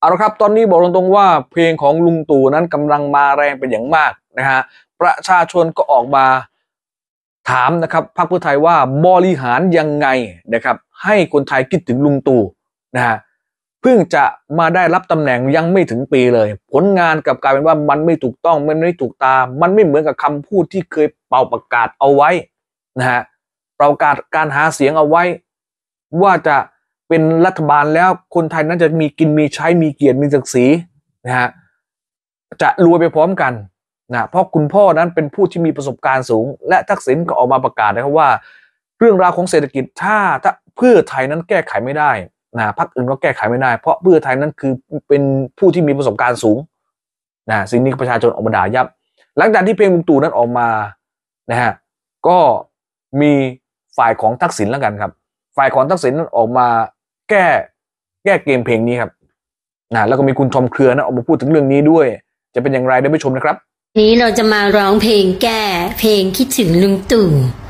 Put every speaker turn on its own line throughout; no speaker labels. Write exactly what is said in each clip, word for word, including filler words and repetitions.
เอาละครับตอนนี้บอกตรงๆว่าเพลงของลุงตู่นั้นกำลังมาแรงเป็นอย่างมากนะฮะประชาชนก็ออกมาถามนะครับพรรคเพื่อไทยว่าบริหารยังไงนะครับให้คนไทยคิดถึงลุงตู่นะฮะเพิ่งจะมาได้รับตำแหน่งยังไม่ถึงปีเลยผลงานกับกลายเป็นว่ามันไม่ถูกต้องมันไม่ถูกตามันไม่เหมือนกับคำพูดที่เคยเป่าประกาศเอาไว้นะฮะประกาศการหาเสียงเอาไว้ว่าจะเป็นรัฐบาลแล้วคนไทยนั้นจะมีกินมีใช้มีเกียรติมีศักดิ์ศรีนะฮะจะรวยไปพร้อมกันนะเพราะคุณพ่อนั้นเป็นผู้ที่มีประสบการณ์สูงและทักษิณก็ออกมาประกาศนะครับว่าเรื่องราวของเศรษฐกิจถ้าถ้าเพื่อไทยนั้นแก้ไขไม่ได้นะพรรคอื่นก็แก้ไขไม่ได้เพราะเพื่อไทยนั้นคือเป็นผู้ที่มีประสบการณ์สูงนะสิ่งนี้ประชาชนออกมาด่ายับหลังจากที่เพลงลุงตู่นั้นออกมานะฮะก็มีฝ่ายของทักษิณแล้วกันครับฝ่ายของทักษิณนั้นออกมาแก้แก้เกมเพลงนี้ครับนะแล้วก็มีคุณทอมเครือนะออกมาพูดถึงเรื่องนี้ด้วยจะเป็นอย่างไรได้ไปชมนะครับ
นี้เราจะมาร้องเพลงแก้เพลงคิดถึงลุงตู่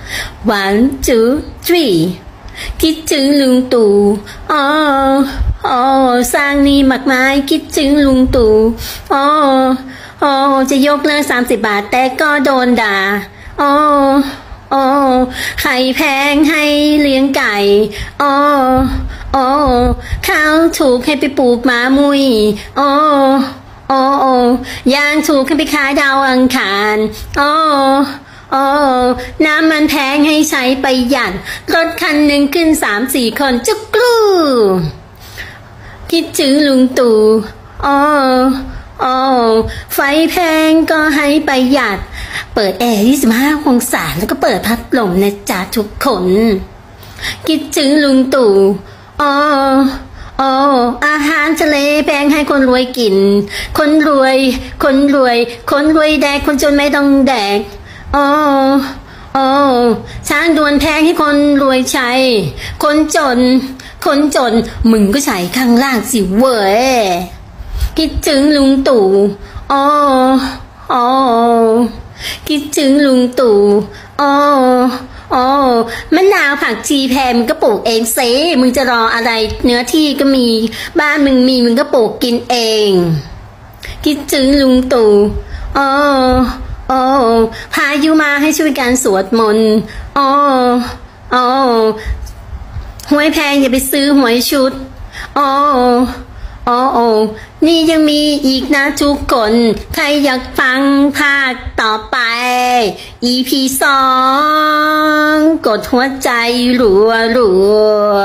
one two three คิดถึงลุงตู่อ๋ออ๋อสร้างนี่มากมายคิดถึงลุงตู่อ๋ออ๋อจะยกเลิกสามสิบบาทแต่ก็โดนด่าอ๋ออ๋อไข่แพงให้เลี้ยงไก่อ๋ออ๋อข้าวถูกให้ไปปลูกหมามุยอ๋อโอ้โอ้ยางถูกขึ้นไปขายดาวอังคารโอ้โอ้น้ำมันแพงให้ใช้ประหยัดรถคันหนึ่งขึ้นสามสี่คนจุกกรูคิดถึงลุงตู่โอ้โอ้ไฟแพงก็ให้ประหยัดเปิดแอร์ยี่สิบห้าองศาแล้วก็เปิดพัดลมนะจ๊ะทุกคนคิดถึงลุงตู่โอ้โอ้อาหารทะเลแพงให้คนรวยกินคนรวยคนรวยคนรวยแดกคนจนไม่ต้องแดกโอ้โอ้ช้างด่วนแพงให้คนรวยใช้คนจนคนจนมึงก็ใช้ข้างล่างสิเว้ยคิดถึงลุงตู่โอ้โอ้คิดถึงลุงตู่โอ้โอ้มะนาวผักชีแพงมึงก็ปลูกเองเซ่มึงจะรออะไรเนื้อที่ก็มีบ้านมึงมีมึงก็ปลูกกินเองคิดถึงลุงตู่โอ้โอ้พายุมาให้ช่วยกันสวดมนต์โอ้โอ้หวยแพงอย่าไปซื้อหวยชุดโอ้โอ้โอ้นี่ยังมีอีกนะทุกคนใครอยากฟังภาคต่อไป อี พี สองกดหัวใจรัวรัว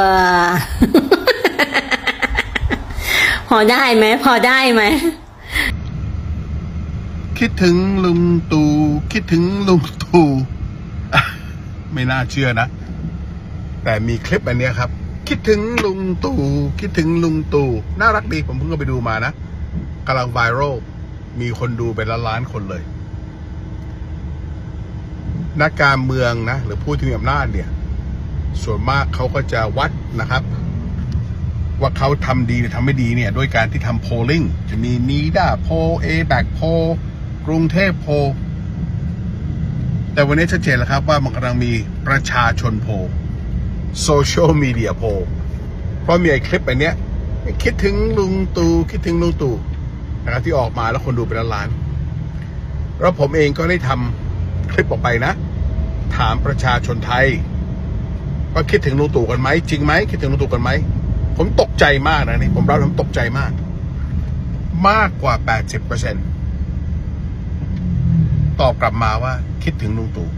พอได้ไหมพอได้ไหม
คิดถึงลุงตู่คิดถึงลุงตู่ไม่น่าเชื่อนะแต่มีคลิปอันนี้ครับคิดถึงลุงตู่คิดถึงลุงตู่น่ารักดีผมเพิ่งไปดูมานะกำลังไวรัลมีคนดูเป็นล้านล้านคนเลยนักการเมืองนะหรือผู้ที่มีอำนาจเนี่ยส่วนมากเขาก็จะวัดนะครับว่าเขาทำดีหรือทำไม่ดีเนี่ยด้วยการที่ทำโพลลิ่งจะมีนีด้าโพเอแบกโพกรุงเทพโพแต่วันนี้ชัดเจนแล้วครับว่ามันกำลังมีประชาชนโพโซเชียลมีเดียโพลเพราะมีไอ้คลิปอันเนี้ยคิดถึงลุงตู่คิดถึงลุงตู่นะครับที่ออกมาแล้วคนดูเป็นล้านแล้วผมเองก็ได้ทำคลิปออกไปนะถามประชาชนไทยว่าคิดถึงลุงตู่กันไหมจริงไหมคิดถึงลุงตู่กันไหมผมตกใจมากนะนี่ผมรับผมตกใจมากมากกว่า แปดสิบเปอร์เซ็นต์ ตอบกลับมาว่าคิดถึงลุงตู่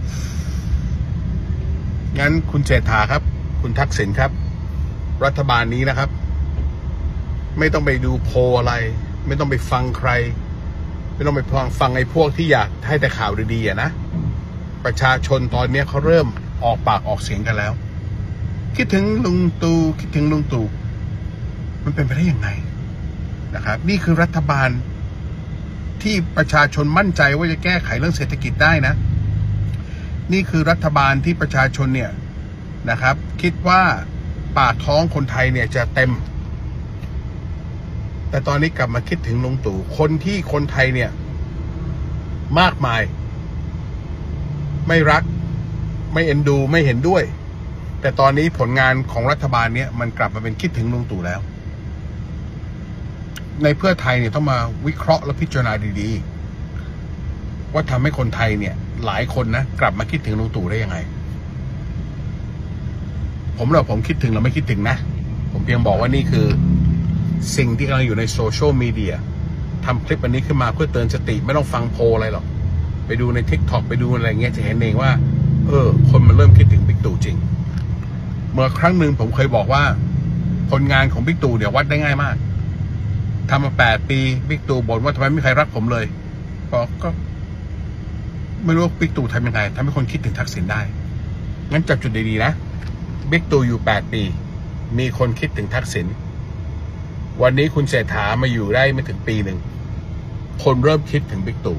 งั้นคุณเศรษฐาครับคุณทักษิณครับรัฐบาลนี้นะครับไม่ต้องไปดูโพลอะไรไม่ต้องไปฟังใครไม่ต้องไปฟังฟังไอ้พวกที่อยากให้แต่ข่าวดีๆนะประชาชนตอนนี้เขาเริ่มออกปากออกเสียงกันแล้วคิดถึงลุงตู่คิดถึงลุงตู่มันเป็นไปได้ยังไงนะครับนี่คือรัฐบาลที่ประชาชนมั่นใจว่าจะแก้ไขเรื่องเศรษฐกิจได้นะนี่คือรัฐบาลที่ประชาชนเนี่ยนะครับคิดว่าปากท้องคนไทยเนี่ยจะเต็มแต่ตอนนี้กลับมาคิดถึงลุงตู่คนที่คนไทยเนี่ยมากมายไม่รักไม่เอ็นดูไม่เห็นด้วยแต่ตอนนี้ผลงานของรัฐบาลเนี่ยมันกลับมาเป็นคิดถึงลุงตู่แล้วในเพื่อไทยเนี่ยต้องมาวิเคราะห์และพิจารณาดีๆว่าทำให้คนไทยเนี่ยหลายคนนะกลับมาคิดถึงลุงตู่ได้ยังไงผมเราผมคิดถึงเราไม่คิดถึงนะผมเพียงบอกว่านี่คือสิ่งที่กำลังอยู่ในโซเชียลมีเดียทำคลิปอันนี้ขึ้นมาเพื่อเตือนสติไม่ต้องฟังโพลอะไรหรอกไปดูใน ทิกต็อก ไปดูอะไรเงี้ยจะเห็นเองว่าเออคนมันเริ่มคิดถึงบิ๊กตู่จริงเมื่อครั้งหนึ่งผมเคยบอกว่าผลงานของบิ๊กตู่เนี่ยวัดได้ง่ายมากทำมาแปดปีบิ๊กตู่บ่นว่าทำไมไม่มีใครรักผมเลยก็ก็ไม่รู้ว่าบิ๊กตู่ทำยังไงทำให้คนคิดถึงทักษิณได้งั้นจับจุดดีๆนะบิ๊กตู่อยู่แปดปีมีคนคิดถึงทักษิณวันนี้คุณเศรษฐามาอยู่ได้ไม่ถึงปีหนึ่งคนเริ่มคิดถึงบิ๊กตู่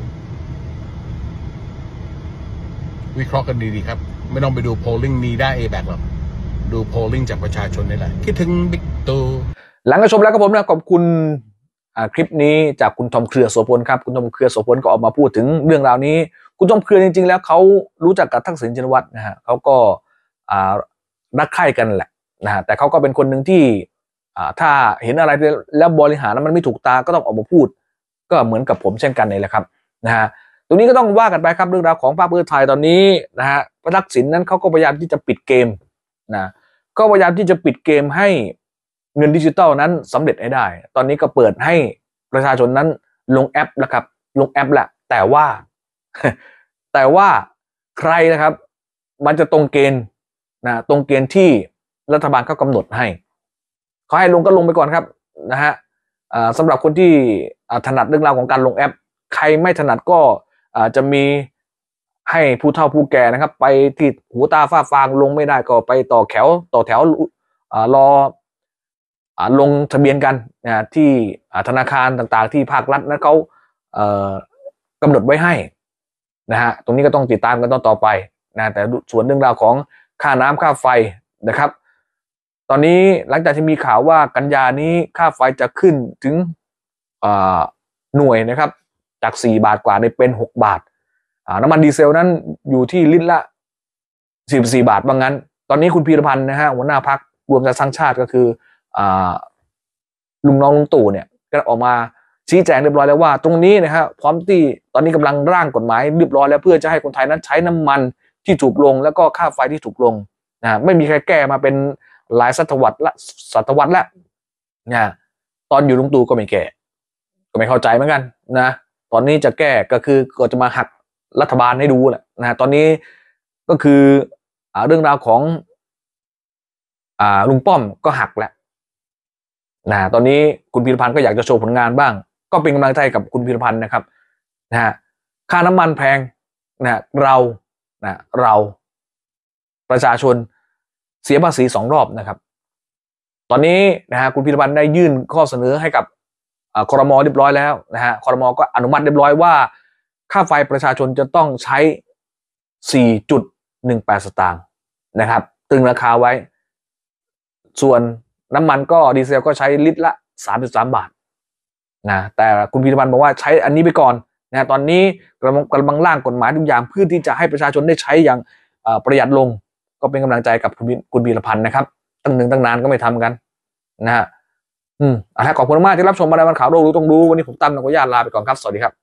วิเคราะห์กันดีๆครับไม่ต้องไปดูโพลลิ่งนี้ได้เอแบกหรอกดูโพลลิ่งจากประชาชนนี่แหละคิดถึงบิ๊กตู่
หลังจากชมแล้วก็ผมนะขอบคุณคลิปนี้จากคุณทอมเครือโสพลครับคุณทอมเครือโสพลก็ออกมาพูดถึงเรื่องราวนี้คุณทอมเครือจริงๆแล้วเขารู้จักกับทักษิณชินวัตรนะฮะเขาก็รักใคร่กันแหละนะฮะแต่เขาก็เป็นคนหนึ่งที่ถ้าเห็นอะไรแล้วบริหารแล้วมันไม่ถูกตาก็ต้องออกมาพูดก็เหมือนกับผมเช่นกันนี่แหละครับนะฮะตรงนี้ก็ต้องว่ากันไปครับเรื่องราวของพรรคเพื่อไทยตอนนี้นะฮะพระทักษิณนั้นเขาก็พยายามที่จะปิดเกมนะก็พยายามที่จะปิดเกมให้เงินดิจิตอลนั้นสำเร็จให้ได้ตอนนี้ก็เปิดให้ประชาชนนั้นลงแอปแล้วครับลงแอปแหละแต่ว่า แต่ว่าใครนะครับมันจะตรงเกณฑ์นะตรงเกณฑ์ที่รัฐบาลเขากำหนดให้เขาให้ลงก็ลงไปก่อนครับนะฮะสำหรับคนที่ถนัดเรื่องราวของการลงแอปใครไม่ถนัดก็จะมีให้ผู้เฒ่าผู้แก่นะครับไปที่หูตาฝ้าฟางลงไม่ได้ก็ไปต่อแถวต่อแถวรอลงทะเบียนกันนะที่ธนาคารต่างๆที่ภาครัฐนั้นเขากำหนดไว้ให้นะฮะตรงนี้ก็ต้องติดตามกันต่อไปนะแต่ส่วนเรื่องราวของค่าน้ำค่าไฟนะครับตอนนี้หลังจากที่มีข่าวว่ากันยานี้ค่าไฟจะขึ้นถึงหน่วยนะครับจากสี่บาทกว่าได้เป็นหกบาทน้ำมันดีเซลนั้นอยู่ที่ลิตรละสิบสี่บาทบางงั้นตอนนี้คุณพีรพันธ์นะฮะหัวหน้าพรรครวมไทยสร้างชาติก็คือลุงน้องลุงตู่เนี่ยก็ออกมาชี้แจงเรียบร้อยแล้วว่าตรงนี้นะฮะพร้อมที่ตอนนี้กำลังร่างกฎหมายเรียบร้อยแล้วเพื่อจะให้คนไทยนั้นใช้น้ำมันที่ถูกลงแล้วก็ค่าไฟที่ถูกลงนะไม่มีใครแก้มาเป็นหลายศตวรรษละศตวรรษแล้วนะตอนอยู่ลุงตู่ก็ไม่แก้ก็ไม่เข้าใจเหมือนกันนะตอนนี้จะแก้ก็คือก็จะมาหักรัฐบาลให้ดูแหละนะตอนนี้ก็คืออ่าเรื่องราวของอ่าลุงป้อมก็หักแล้วนะตอนนี้คุณพีรพันธ์ก็อยากจะโชว์ผลงานบ้างก็เป็นกำลังใจกับคุณพีรพันธ์นะครับนะฮะค่าน้ำมันแพงนะเรานะเราประชาชนเสียภาษีสองรอบนะครับตอนนี้นะฮะคุณพีรพันธ์ได้ยื่นข้อเสนอให้กับครม.เรียบร้อยแล้วนะฮะครม.ก็อนุมัติเรียบร้อยว่าค่าไฟประชาชนจะต้องใช้ สี่จุดหนึ่งแปด สตางค์นะครับตึงราคาไว้ส่วนน้ำมันก็ดีเซลก็ใช้ลิตรละสามสิบสามบาทนะแต่คุณพีรพันธ์บอกว่าใช้อันนี้ไปก่อนนะตอนนี้กำลังกำลังร่างกฎหมายทุกอย่างเพื่อที่จะให้ประชาชนได้ใช้อย่างประหยัดลงก็เป็นกำลังใจกับคุณพีรพันธ์นะครับตั้งหนึ่งตั้งนานก็ไม่ทำกันนะฮะอืมอ่ะขอบคุณมากที่รับชมมาในวันข่าวโลกรู้ต้องรู้วันนี้ผมตั้มนักวิทยาลาไปก่อนครับสวัสดีครับ